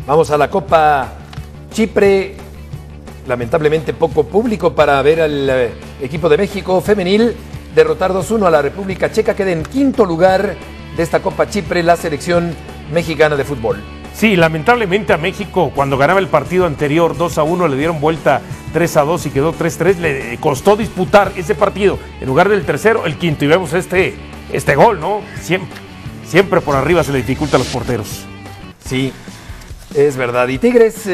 Vamos a la Copa Chipre. Lamentablemente poco público para ver al equipo de México femenil derrotar 2-1 a la República Checa. Queda en quinto lugar de esta Copa Chipre la selección mexicana de fútbol. Sí, lamentablemente a México cuando ganaba el partido anterior 2-1 le dieron vuelta 3-2 y quedó 3-3. Le costó disputar ese partido. En lugar del tercero, el quinto. Y vemos este gol, ¿no? Siempre por arriba se le dificulta a los porteros. Sí, es verdad. Y Tigres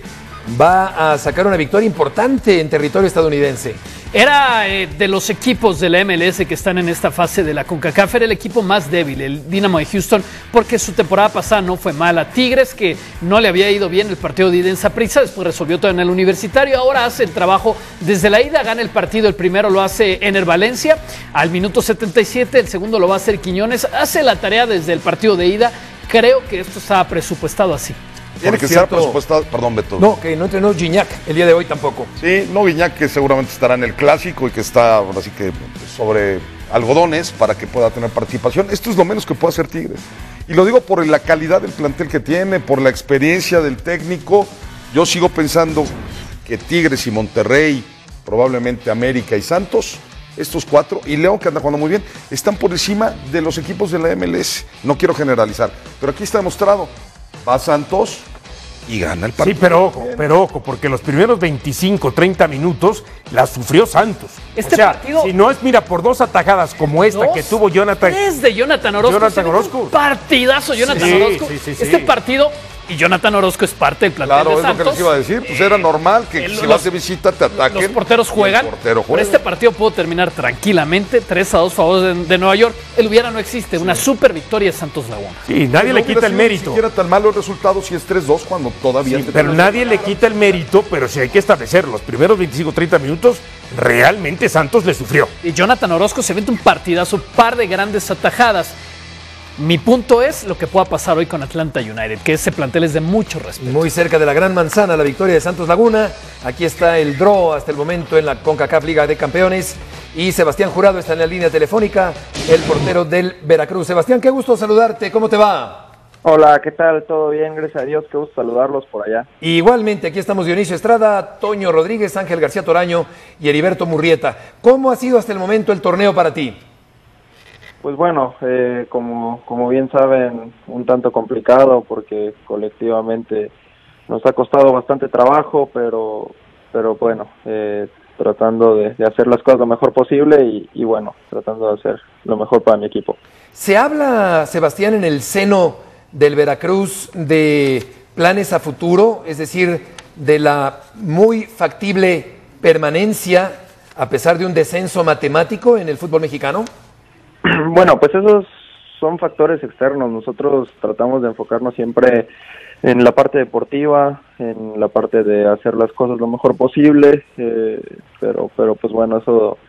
va a sacar una victoria importante en territorio estadounidense. Era de los equipos de la MLS que están en esta fase de la CONCACAF, era el equipo más débil, el Dynamo de Houston, porque su temporada pasada no fue mala. Tigres, que no le había ido bien el partido de ida en Saprissa, después resolvió todo en el Universitario, ahora hace el trabajo desde la ida, gana el partido, el primero lo hace Ener Valencia, al minuto 77, el segundo lo va a hacer Quiñones, hace la tarea desde el partido de ida. Creo que esto está presupuestado así. Tiene que ser presupuestado, perdón, Beto. No, que no entrenó Gignac el día de hoy tampoco. Sí, no, Gignac que seguramente estará en el clásico y que está así que sobre algodones para que pueda tener participación. Esto es lo menos que puede hacer Tigres. Y lo digo por la calidad del plantel que tiene, por la experiencia del técnico. Yo sigo pensando que Tigres y Monterrey, probablemente América y Santos, estos cuatro, y León, que anda jugando muy bien, están por encima de los equipos de la MLS. No quiero generalizar, pero aquí está demostrado. Va Santos y gana el partido. Sí, pero ojo, porque los primeros 25, 30 minutos la sufrió Santos. Partido, si no es, mira, por dos atajadas como esta que tuvo Jonathan. Es de Jonathan Orozco. Un partidazo, Jonathan Orozco. Este partido, y Jonathan Orozco es parte del plantel de Santos. Claro, es lo que les iba a decir. Pues era normal que si vas de visita te ataquen. Los porteros juegan. Pero este partido pudo terminar tranquilamente 3-2 a favor de Nueva York. El hubiera no existe. Una super victoria de Santos Laguna. Sí, nadie le quita el mérito. Ni siquiera tan malo el resultado si es 3-2 cuando todavía... Sí, pero nadie le quita el mérito, pero sí hay que establecer los primeros 25, 30 minutos, realmente Santos le sufrió. Y Jonathan Orozco se vende un partidazo, par de grandes atajadas. Mi punto es lo que pueda pasar hoy con Atlanta United, que ese plantel es de mucho respeto. Muy cerca de la Gran Manzana, la victoria de Santos Laguna. Aquí está el draw hasta el momento en la CONCACAF Liga de Campeones. Y Sebastián Jurado está en la línea telefónica, el portero del Veracruz. Sebastián, qué gusto saludarte. ¿Cómo te va? Hola, ¿qué tal? ¿Todo bien? Gracias a Dios. Qué gusto saludarlos por allá. Igualmente, aquí estamos Dionisio Estrada, Toño Rodríguez, Ángel García Toraño y Heriberto Murrieta. ¿Cómo ha sido hasta el momento el torneo para ti? Pues bueno, como bien saben, un tanto complicado porque colectivamente nos ha costado bastante trabajo, pero bueno, tratando de hacer las cosas lo mejor posible y bueno, tratando de hacer lo mejor para mi equipo. Se habla, Sebastián, en el seno del Veracruz de planes a futuro, es decir, de la muy factible permanencia a pesar de un descenso matemático en el fútbol mexicano. Bueno, pues esos son factores externos. Nosotros tratamos de enfocarnos siempre en la parte deportiva, en la parte de hacer las cosas lo mejor posible, pero pues bueno,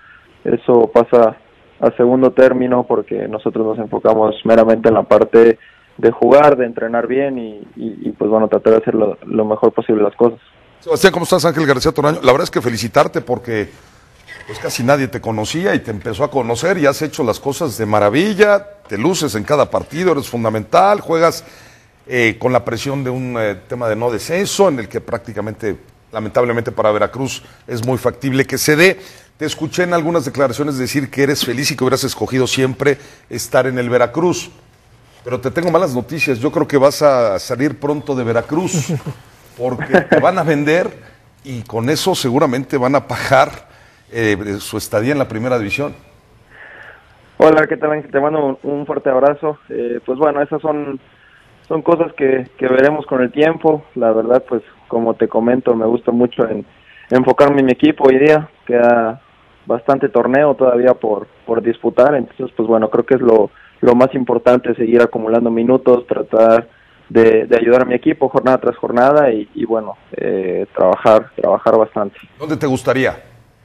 eso pasa a segundo término porque nosotros nos enfocamos meramente en la parte de jugar, de entrenar bien y pues bueno, tratar de hacer lo mejor posible las cosas. Sebastián, ¿cómo estás? Ángel García Toraño. La verdad es que felicitarte porque pues casi nadie te conocía y te empezó a conocer y has hecho las cosas de maravilla, te luces en cada partido, eres fundamental, juegas con la presión de un tema de no descenso en el que prácticamente, lamentablemente para Veracruz, es muy factible que se dé. Te escuché en algunas declaraciones decir que eres feliz y que hubieras escogido siempre estar en el Veracruz, pero te tengo malas noticias, yo creo que vas a salir pronto de Veracruz porque te van a vender y con eso seguramente van a pagar su estadía en la primera división. Hola, ¿qué tal? Te mando un fuerte abrazo. Pues bueno, esas son cosas que veremos con el tiempo. La verdad, pues como te comento, me gusta mucho en enfocarme en mi equipo hoy día. Queda bastante torneo todavía por disputar, entonces pues bueno, creo que es lo más importante, seguir acumulando minutos, tratar de ayudar a mi equipo jornada tras jornada y bueno, trabajar bastante. ¿Dónde te gustaría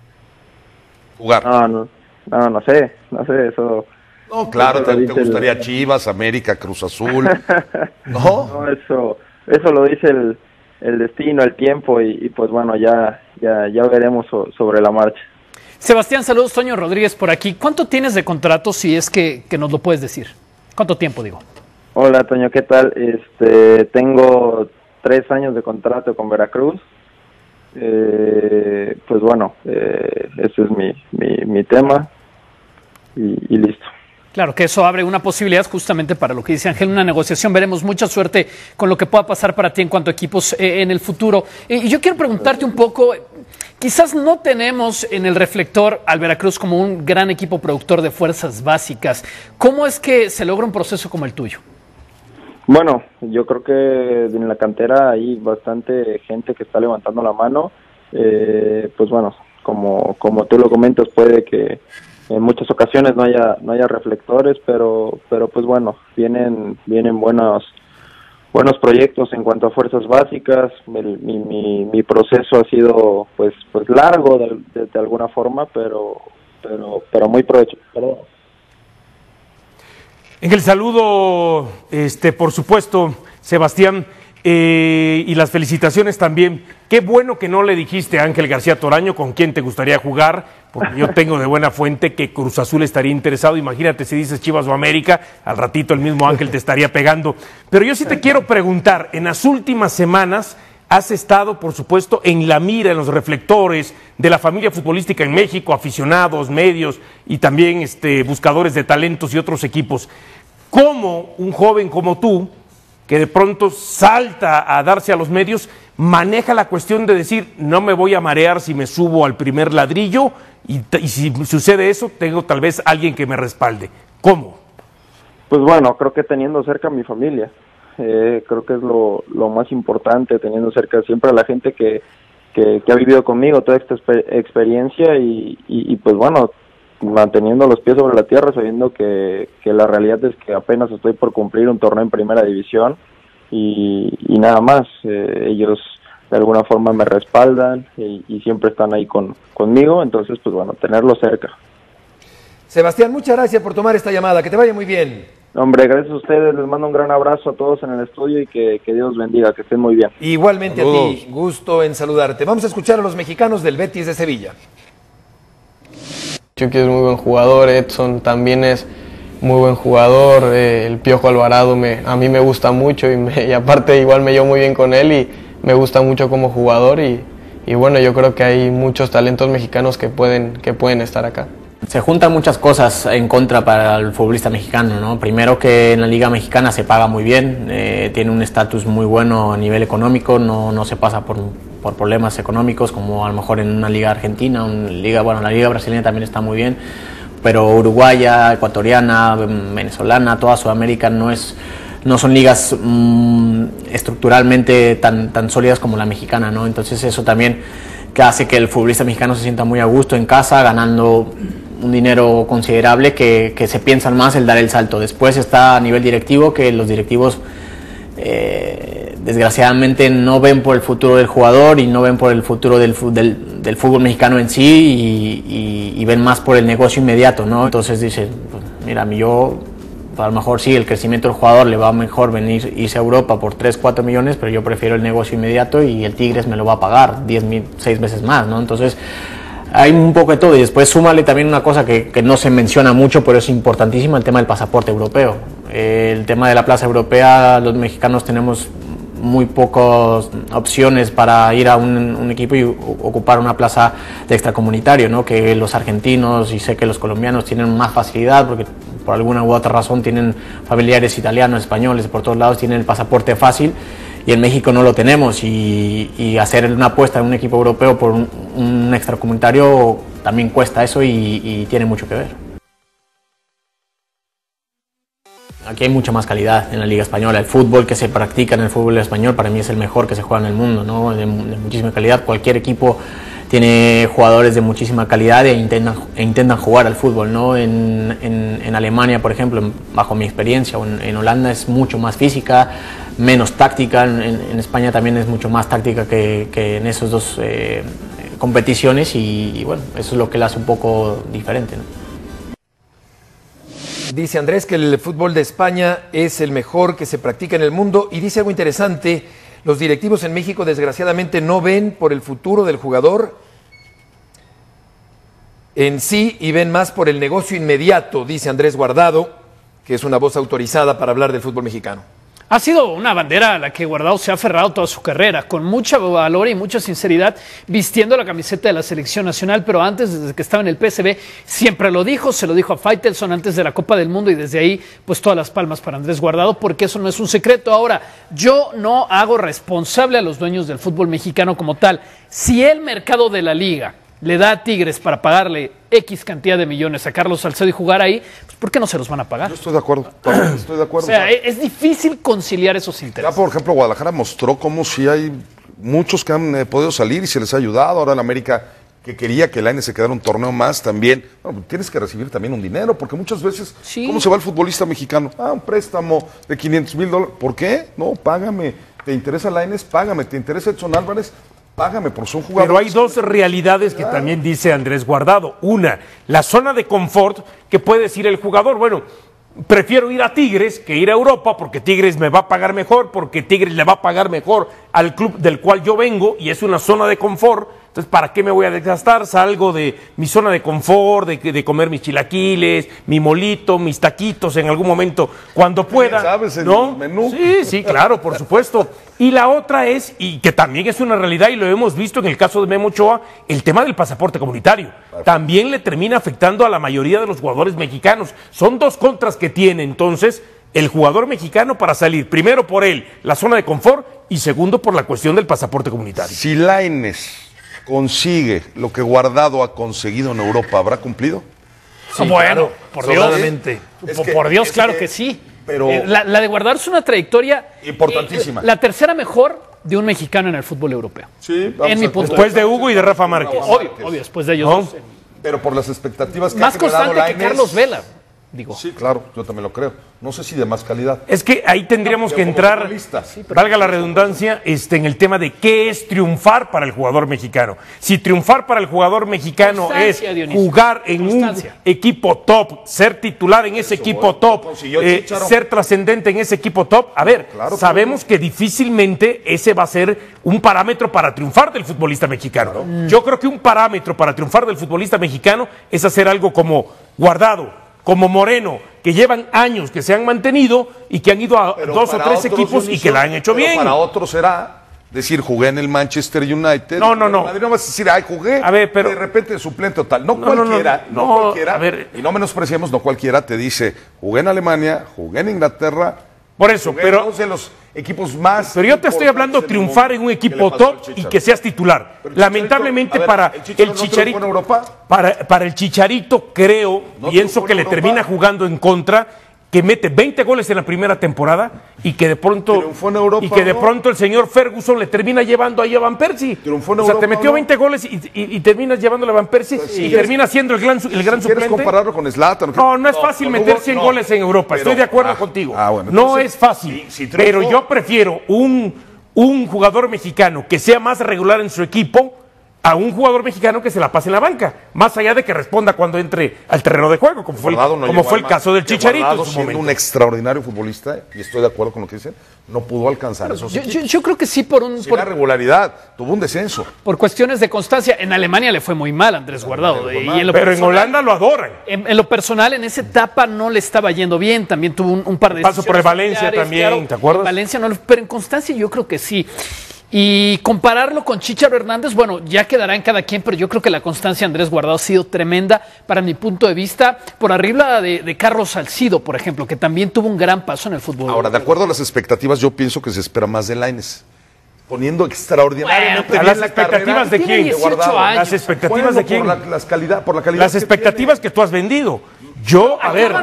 jugar? No sé, eso... No, claro, te gustaría Chivas, América, Cruz Azul, ¿no? No, eso lo dice el destino, el tiempo y pues bueno, ya veremos sobre la marcha. Sebastián, saludos, Toño Rodríguez por aquí. ¿Cuánto tienes de contrato, si es que nos lo puedes decir? ¿Cuánto tiempo, digo? Hola, Toño, ¿qué tal? Tengo 3 años de contrato con Veracruz. Pues bueno, ese es mi tema y listo. Claro que eso abre una posibilidad justamente para lo que dice Ángel, una negociación. Veremos, mucha suerte con lo que pueda pasar para ti en cuanto a equipos en el futuro. Y yo quiero preguntarte un poco, quizás no tenemos en el reflector al Veracruz como un gran equipo productor de fuerzas básicas. ¿Cómo es que se logra un proceso como el tuyo? Bueno, yo creo que en la cantera hay bastante gente que está levantando la mano. Pues bueno, como tú lo comentas, puede que en muchas ocasiones no haya reflectores, pero pues bueno, vienen buenos proyectos en cuanto a fuerzas básicas. Mi proceso ha sido pues largo de alguna forma, pero muy provechoso. En el saludo, por supuesto, Sebastián, y las felicitaciones también. Qué bueno que no le dijiste a Ángel García Toraño con quién te gustaría jugar, porque yo tengo de buena fuente que Cruz Azul estaría interesado. Imagínate si dices Chivas o América, al ratito el mismo Ángel te estaría pegando. Pero yo sí te quiero preguntar, en las últimas semanas has estado, por supuesto, en la mira, en los reflectores de la familia futbolística en México, aficionados, medios y también buscadores de talentos y otros equipos. ¿Cómo un joven como tú, que de pronto salta a darse a los medios, maneja la cuestión de decir, no me voy a marear si me subo al primer ladrillo y si sucede eso, tengo tal vez alguien que me respalde? ¿Cómo? Pues bueno, creo que teniendo cerca a mi familia, creo que es lo más importante, teniendo cerca siempre a la gente que ha vivido conmigo toda esta experiencia y pues bueno, manteniendo los pies sobre la tierra, sabiendo que la realidad es que apenas estoy por cumplir un torneo en primera división y nada más. Ellos de alguna forma me respaldan y siempre están ahí conmigo, entonces pues bueno, tenerlo cerca. Sebastián, muchas gracias por tomar esta llamada, que te vaya muy bien. Hombre, gracias a ustedes, les mando un gran abrazo a todos en el estudio y que Dios bendiga, que estén muy bien. Igualmente a ti, gusto en saludarte. Vamos a escuchar a los mexicanos del Betis de Sevilla. Chucky es muy buen jugador, Edson también es muy buen jugador, el Piojo Alvarado a mí me gusta mucho y aparte igual me llevo muy bien con él y me gusta mucho como jugador y bueno, yo creo que hay muchos talentos mexicanos que pueden estar acá. Se juntan muchas cosas en contra para el futbolista mexicano, ¿no? Primero, que en la Liga Mexicana se paga muy bien, tiene un estatus muy bueno a nivel económico, no se pasa por problemas económicos como a lo mejor en una liga argentina, la liga brasileña también está muy bien, pero uruguaya, ecuatoriana, venezolana, toda Sudamérica no son ligas estructuralmente tan sólidas como la mexicana, ¿no? Entonces eso también que hace que el futbolista mexicano se sienta muy a gusto en casa, ganando un dinero considerable, que se piensan más el dar el salto. Después está a nivel directivo, que los directivos desgraciadamente no ven por el futuro del jugador y no ven por el futuro del fútbol mexicano en sí y ven más por el negocio inmediato, ¿no? Entonces dicen, pues, mira, a lo mejor sí, el crecimiento del jugador le va mejor irse a Europa por 3-4 millones, pero yo prefiero el negocio inmediato y el Tigres me lo va a pagar 6 veces más, ¿no? Entonces hay un poco de todo y después súmale también una cosa que no se menciona mucho, pero es importantísima, el tema del pasaporte europeo. El tema de la plaza europea, los mexicanos tenemos muy pocas opciones para ir a un equipo y ocupar una plaza de extracomunitario, ¿no? Que los argentinos y sé que los colombianos tienen más facilidad porque por alguna u otra razón tienen familiares italianos, españoles, por todos lados tienen el pasaporte fácil y en México no lo tenemos y hacer una apuesta en un equipo europeo por un extracomunitario también cuesta eso y tiene mucho que ver. Aquí hay mucha más calidad en la Liga Española. El fútbol que se practica en el fútbol español para mí es el mejor que se juega en el mundo, ¿no? De muchísima calidad. Cualquier equipo tiene jugadores de muchísima calidad e intentan jugar al fútbol, ¿no? En Alemania, por ejemplo, bajo mi experiencia, o en Holanda es mucho más física, menos táctica. En España también es mucho más táctica que en esas dos competiciones y bueno, eso es lo que la hace un poco diferente, ¿no? Dice Andrés que el fútbol de España es el mejor que se practica en el mundo y dice algo interesante, los directivos en México desgraciadamente no ven por el futuro del jugador en sí y ven más por el negocio inmediato, dice Andrés Guardado, que es una voz autorizada para hablar del fútbol mexicano. Ha sido una bandera a la que Guardado se ha aferrado toda su carrera, con mucha valor y mucha sinceridad, vistiendo la camiseta de la selección nacional, pero antes, desde que estaba en el PSV, siempre lo dijo, se lo dijo a Faitelson antes de la Copa del Mundo y desde ahí, pues todas las palmas para Andrés Guardado, porque eso no es un secreto. Ahora, yo no hago responsable a los dueños del fútbol mexicano como tal. Si el mercado de la liga le da a Tigres para pagarle X cantidad de millones a Carlos Salcedo y jugar ahí, pues ¿por qué no se los van a pagar? Yo estoy de acuerdo, estoy de acuerdo. O sea, es difícil conciliar esos intereses. Ya, por ejemplo, Guadalajara mostró cómo si hay muchos que han podido salir y se les ha ayudado. Ahora en América, que quería que el ANE se quedara un torneo más también. Bueno, tienes que recibir también un dinero, porque muchas veces, sí. ¿Cómo se va el futbolista mexicano? Un préstamo de $500,000. ¿Por qué? No, págame. ¿Te interesa el ANE? Págame. ¿Te interesa Edson Álvarez? Págame, por son jugadores. Pero hay dos realidades que también dice Andrés Guardado. Una, la zona de confort que puede decir el jugador. Bueno, prefiero ir a Tigres que ir a Europa porque Tigres me va a pagar mejor, porque Tigres le va a pagar mejor al club del cual yo vengo y es una zona de confort. Entonces, ¿para qué me voy a desgastar? Salgo de mi zona de confort, de comer mis chilaquiles, mi molito, mis taquitos en algún momento, cuando pueda. ¿Sabes el ¿no? menú? Sí, claro, por supuesto. Y la otra es, y que también es una realidad y lo hemos visto en el caso de Memo Ochoa, el tema del pasaporte comunitario. También le termina afectando a la mayoría de los jugadores mexicanos. Son dos contras que tiene entonces el jugador mexicano para salir, primero por él, la zona de confort, y segundo por la cuestión del pasaporte comunitario. Si Lainez consigue lo que Guardado ha conseguido en Europa, ¿habrá cumplido? Sí, bueno, por Dios. Por Dios, claro que sí. Pero la de Guardado es una trayectoria importantísima. La tercera mejor de un mexicano en el fútbol europeo. Sí, en mi punto después de Hugo y de Rafa Márquez. Obvio, después de ellos ¿no? dos. Pero por las expectativas que más ha generado constante Lainez, que Carlos Vela. Digo. Sí, claro, yo también lo creo. No sé si de más calidad. Es que ahí tendríamos que entrar, valga la redundancia, en el tema de qué es triunfar para el jugador mexicano. Si triunfar para el jugador mexicano es jugar en un equipo top, ser titular en ese equipo top, ser trascendente en ese equipo top, a ver, sabemos que difícilmente ese va a ser un parámetro para triunfar del futbolista mexicano. Yo creo que un parámetro para triunfar del futbolista mexicano es hacer algo como Guardado, como Moreno, que llevan años que se han mantenido y que han ido a dos o tres equipos y que la han hecho bien. Para otros será decir, jugué en el Manchester United. No. Madrid no vas a decir, jugué. A ver, pero de repente suplente total. No cualquiera. A ver, y no menospreciemos, no cualquiera te dice, jugué en Alemania, jugué en Inglaterra. Por eso, pero de los equipos más. Pero yo te estoy hablando de triunfar en un equipo top y que seas titular. Lamentablemente para el Chicharito, para el Chicharito pienso que le termina jugando en contra, que mete 20 goles en la primera temporada y que de pronto el señor Ferguson le termina llevando ahí a Van Persie. O sea, te metió 20 goles y terminas llevándole a Van Persie y termina siendo el gran suplente. ¿Quieres compararlo con Zlatan? No es fácil meter 100 goles en Europa. Estoy de acuerdo contigo. Bueno, no es fácil. Pero yo prefiero un jugador mexicano que sea más regular en su equipo a un jugador mexicano que se la pase en la banca, más allá de que responda cuando entre al terreno de juego, como fue el caso del Chicharito en su siendo momento. Un extraordinario futbolista, y estoy de acuerdo con lo que dicen, no pudo alcanzar esos yo creo que sí por la regularidad, tuvo un descenso. Por cuestiones de constancia. En Alemania le fue muy mal a Andrés Guardado. Pero en Holanda lo adoran. En lo personal, en esa etapa no le estaba yendo bien, también tuvo un par de paso por el Valencia también, claro, ¿te acuerdas? Valencia no, pero en constancia yo creo que sí. Y compararlo con Chícharo Hernández, bueno, ya quedará en cada quien, pero yo creo que la constancia de Andrés Guardado ha sido tremenda para mi punto de vista, por arriba de Carlos Salcido, por ejemplo, que también tuvo un gran paso en el fútbol. De acuerdo a las expectativas, yo pienso que se espera más de Lainez. Poniendo extraordinariamente bien las expectativas de quién, de Guardado. Las expectativas de quién. Por la calidad. Las expectativas que tú has vendido. Yo, a ver,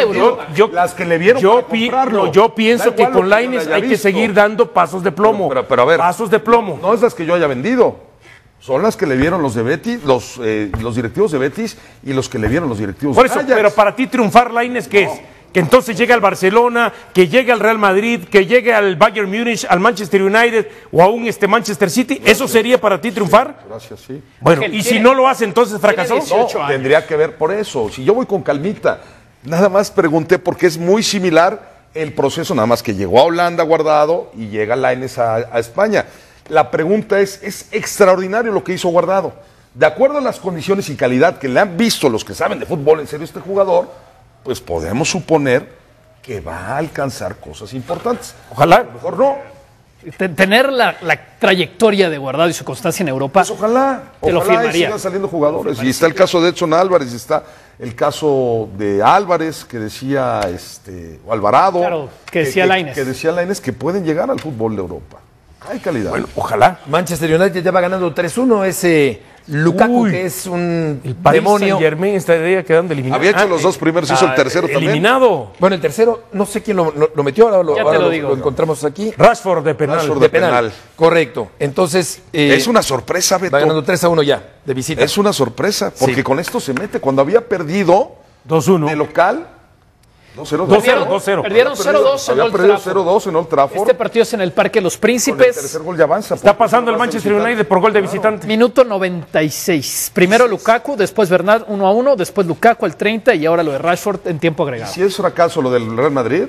las que le vieron yo pienso que con Lainez hay que seguir dando pasos de plomo. Pero a ver, pasos de plomo. No es las que yo haya vendido. Son las que le vieron los de Betis, los directivos de Betis y los que le vieron los directivos de Ajax. Por eso, pero para ti triunfar Lainez, ¿qué es? Que entonces llegue al Barcelona, que llegue al Real Madrid, que llegue al Bayern Múnich, al Manchester United o a un Manchester City. Gracias. ¿Eso sería para ti triunfar? Gracias, sí. Bueno, y si no lo hace, entonces fracasó. No, tendría que ver por eso. Si yo voy con calmita, nada más pregunté porque es muy similar el proceso, nada más que llegó a Holanda Guardado y llega Lainez a España. La pregunta es extraordinario lo que hizo Guardado. De acuerdo a las condiciones y calidad que le han visto los que saben de fútbol en serio este jugador, pues podemos suponer que va a alcanzar cosas importantes. Ojalá. A lo mejor no. Tener la trayectoria de Guardado y su constancia en Europa, Pues ojalá lo y firmaría. sigan saliendo jugadores. Y está el caso de Edson Álvarez, está el caso de Álvarez, que decía o Alvarado. Claro, que decía Lainez. Que decía Lainez que pueden llegar al fútbol de Europa. Hay calidad. Bueno, ojalá. Manchester United ya va ganando 3-1. Ese Lukaku, que es un El Paris demonio. Saint-Germain está idea quedando eliminado. Había hecho los dos primeros, hizo el tercero también. Eliminado. Bueno, el tercero, no sé quién lo metió, ahora Ya te ahora lo digo. lo encontramos aquí. Rashford de penal. Rashford De penal. Correcto. Entonces, Es una sorpresa, Beto. va ganando 3-1 ya, de visita. Es una sorpresa, porque Sí. con esto se mete. Cuando había perdido 2-1. de local, 2-0. 2-0. Perdieron 0-2 en Había Old perdido Trafford. 0-2 en Old Trafford. Este partido es en el Parque Los Con el Príncipes. tercer gol ya avanza. Está pasando el Manchester United por gol de visitante. Minuto 96. Primero Lukaku, después Bernat 1-1, después Lukaku al 30 y ahora lo de Rashford en tiempo agregado. Si es fracaso lo del Real Madrid,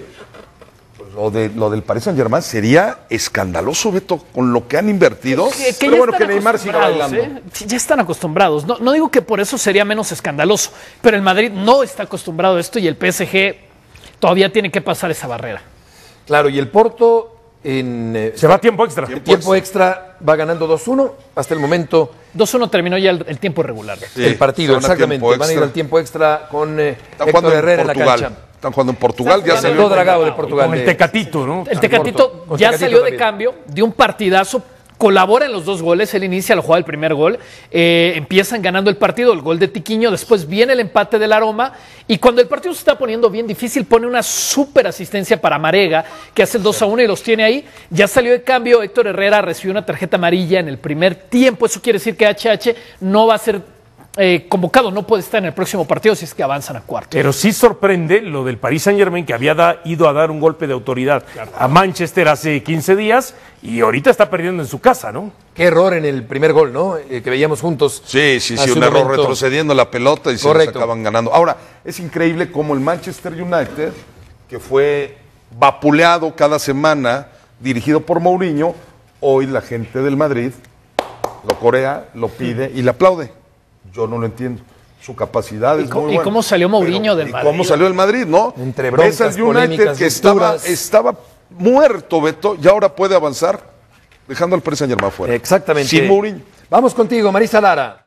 pues lo del Paris Saint-Germain sería escandaloso, Beto, con lo que han invertido. Que Pero ya bueno, están que Neymar siga acostumbrados, bailando. Sí, ya están acostumbrados. No digo que por eso sería menos escandaloso, pero el Madrid no está acostumbrado a esto y el PSG todavía tiene que pasar esa barrera. Claro, y el Porto en Se va a tiempo extra. tiempo extra va ganando 2-1 hasta el momento 2-1 terminó ya el tiempo regular. Sí, el partido, se van a exactamente. tiempo Van a ir extra. al tiempo extra con Están Héctor jugando Herrera en en la Portugal. cancha. Están jugando en Portugal. Ya jugando salió Todo Dragado de Portugal. Con el Tecatito, ¿no? El Tecatito Porto, con ya Tecatito salió de también. cambio, dio un partidazo, colabora en los dos goles, él inicia la jugada del primer gol, empiezan ganando el partido, el gol de Tiquiño, después viene el empate del Aroma y cuando el partido se está poniendo bien difícil pone una súper asistencia para Marega que hace el 2-1 y los tiene ahí, ya salió de cambio, Héctor Herrera recibió una tarjeta amarilla en el primer tiempo, eso quiere decir que HH no va a ser convocado, no puede estar en el próximo partido si es que avanzan a cuarto. Pero sí sorprende lo del Paris Saint-Germain, que había ido a dar un golpe de autoridad a Manchester hace 15 días y ahorita está perdiendo en su casa, ¿no? Qué error en el primer gol, ¿no? Que veíamos juntos. Sí, hace un error momento. retrocediendo la pelota y se Correcto. les acaban ganando. Ahora, es increíble cómo el Manchester United, que fue vapuleado cada semana, dirigido por Mourinho, hoy la gente del Madrid lo corea, lo pide y le aplaude. Yo no lo entiendo. Su capacidad es muy buena. ¿Y cómo salió Mourinho del ¿y Madrid? cómo salió el Madrid, no? Entre broncas, Ves al United polémicas, que rupturas. estaba muerto, Beto, y ahora puede avanzar dejando al Paris Saint-Germain fuera. Exactamente. Sin Mourinho. Vamos contigo, Marisa Lara.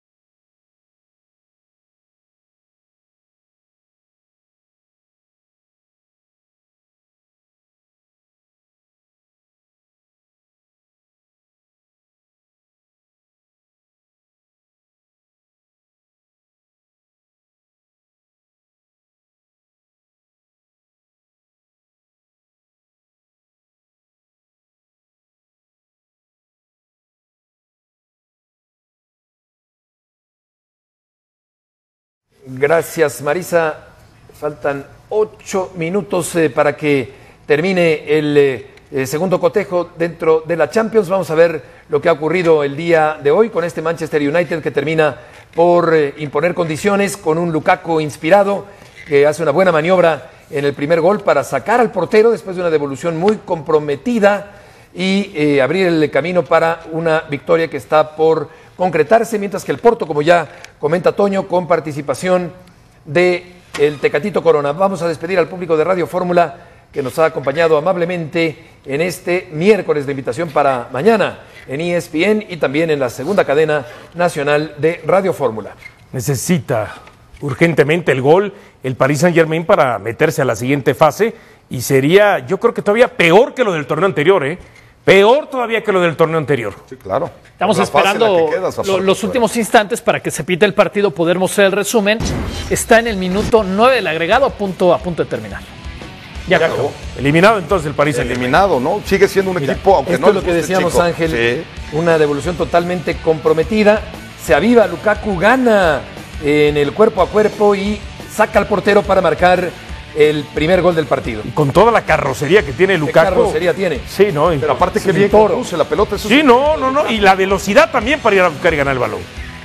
Gracias, Marisa. Faltan 8 minutos para que termine el segundo cotejo dentro de la Champions. Vamos a ver lo que ha ocurrido el día de hoy con este Manchester United que termina por imponer condiciones con un Lukaku inspirado que hace una buena maniobra en el primer gol para sacar al portero después de una devolución muy comprometida y abrir el camino para una victoria que está por concretarse, mientras que el Porto, como ya comenta Toño, con participación de el Tecatito Corona. Vamos a despedir al público de Radio Fórmula que nos ha acompañado amablemente en este miércoles de invitación para mañana en ESPN y también en la segunda cadena nacional de Radio Fórmula. Necesita urgentemente el gol el Paris Saint-Germain para meterse a la siguiente fase y sería, yo creo que todavía peor que lo del torneo anterior, ¿eh? Peor todavía que lo del torneo anterior. Sí, claro. Estamos La fase en la esperando que quedas, aparte, los últimos instantes para que se pite el partido, poder mostrar el resumen. Está en el minuto 9 del agregado, a punto de terminar. Ya acabó. Eliminado entonces el Paris Saint-Germain. Eliminado, ¿no? Sigue siendo un equipo, aunque Esto no es lo les que guste, decíamos, chico. Ángel, Sí. una devolución totalmente comprometida. Se aviva, Lukaku gana en el cuerpo a cuerpo y saca al portero para marcar el primer gol del partido. Y con toda la carrocería que tiene ¿Qué Lukaku. carrocería tiene? Sí, ¿no? Pero aparte que Sí, bien toro. conduce la pelota. Eso Sí, es- no. Y la velocidad también para ir a buscar y ganar el balón.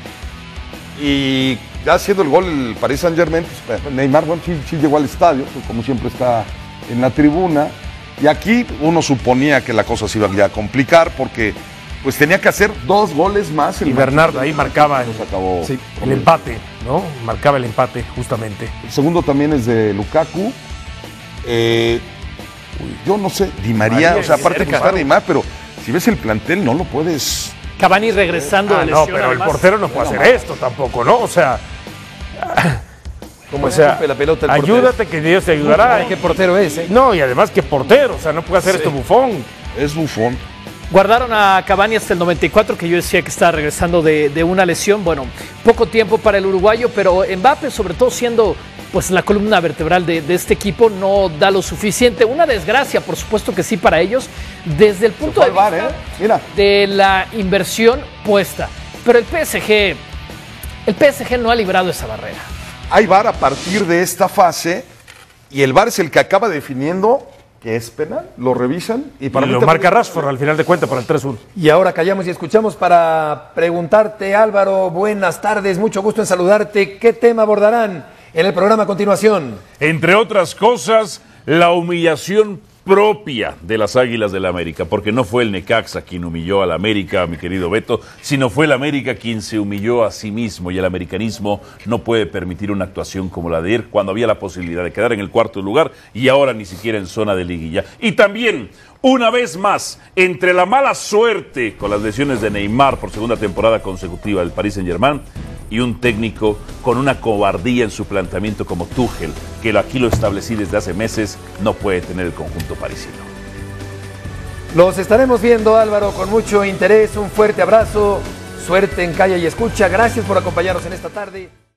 Y ya haciendo el gol el Paris Saint-Germain, pues, Neymar, bueno, sí llegó al estadio, pues, como siempre está en la tribuna. Y aquí uno suponía que la cosa se iba ya a complicar porque pues tenía que hacer 2 goles más. Y Bernardo ahí marcaba Nos acabó. Sí. el empate, ¿no? Marcaba el empate justamente. El segundo también es de Lukaku. Yo no sé, Di María, o sea, aparte pues está Neymar, pero si ves el plantel no lo puedes... Cavani regresando de lesión. No, pero además. el portero no puede hacer esto tampoco, ¿no? O sea, Como la pelota el portero. ayúdate que Dios te ayudará. ¿Qué portero es? No, y además que portero, o sea, no puede hacer esto Buffon. Es Buffon. Guardaron a Cavani hasta el 94, que yo decía que estaba regresando de una lesión. Bueno, poco tiempo para el uruguayo, pero Mbappé, sobre todo siendo pues la columna vertebral de este equipo, no da lo suficiente. Una desgracia, por supuesto que sí, para ellos, desde el punto de vista de la inversión puesta. Pero el PSG no ha librado esa barrera. Hay VAR a partir de esta fase y el VAR es el que acaba definiendo que es penal. Lo revisan y para Y lo marca Rashford al final de cuentas para el 3-1. Y ahora callamos y escuchamos para preguntarte, Álvaro, buenas tardes, mucho gusto en saludarte. ¿Qué tema abordarán en el programa a continuación? Entre otras cosas, la humillación propia de las Águilas del América, porque no fue el Necaxa quien humilló al América, mi querido Beto, sino fue el América quien se humilló a sí mismo, y el americanismo no puede permitir una actuación como la de ayer, cuando había la posibilidad de quedar en el cuarto lugar y ahora ni siquiera en zona de liguilla. Y también, una vez más, entre la mala suerte con las lesiones de Neymar por segunda temporada consecutiva del Paris Saint-Germain y un técnico con una cobardía en su planteamiento como Tuchel, que aquí lo establecí desde hace meses, no puede tener el conjunto parisino. Los estaremos viendo, Álvaro, con mucho interés. Un fuerte abrazo, suerte en Calla y Escucha. Gracias por acompañarnos en esta tarde.